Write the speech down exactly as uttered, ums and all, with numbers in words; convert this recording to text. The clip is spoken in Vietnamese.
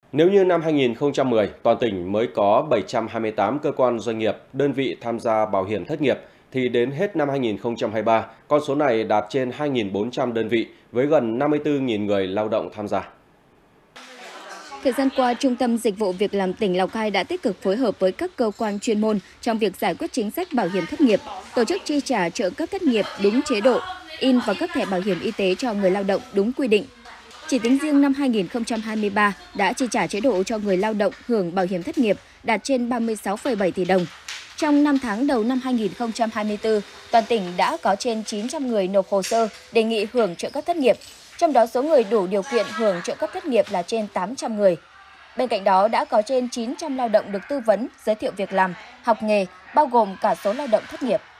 Nếu như năm hai nghìn không trăm mười, toàn tỉnh mới có bảy trăm hai mươi tám cơ quan doanh nghiệp, đơn vị tham gia bảo hiểm thất nghiệp, thì đến hết năm hai nghìn không trăm hai mươi ba, con số này đạt trên hai nghìn bốn trăm đơn vị với gần năm mươi tư nghìn người lao động tham gia. Thời gian qua, Trung tâm Dịch vụ Việc làm tỉnh Lào Cai đã tích cực phối hợp với các cơ quan chuyên môn trong việc giải quyết chính sách bảo hiểm thất nghiệp, tổ chức chi trả trợ cấp thất nghiệp đúng chế độ, in và cấp thẻ bảo hiểm y tế cho người lao động đúng quy định. Chỉ tính riêng năm hai nghìn không trăm hai mươi ba đã chi trả chế độ cho người lao động hưởng bảo hiểm thất nghiệp đạt trên ba mươi sáu phẩy bảy tỷ đồng. Trong năm tháng đầu năm hai nghìn không trăm hai mươi tư, toàn tỉnh đã có trên chín trăm người nộp hồ sơ đề nghị hưởng trợ cấp thất nghiệp, trong đó số người đủ điều kiện hưởng trợ cấp thất nghiệp là trên tám trăm người. Bên cạnh đó đã có trên chín trăm lao động được tư vấn, giới thiệu việc làm, học nghề, bao gồm cả số lao động thất nghiệp.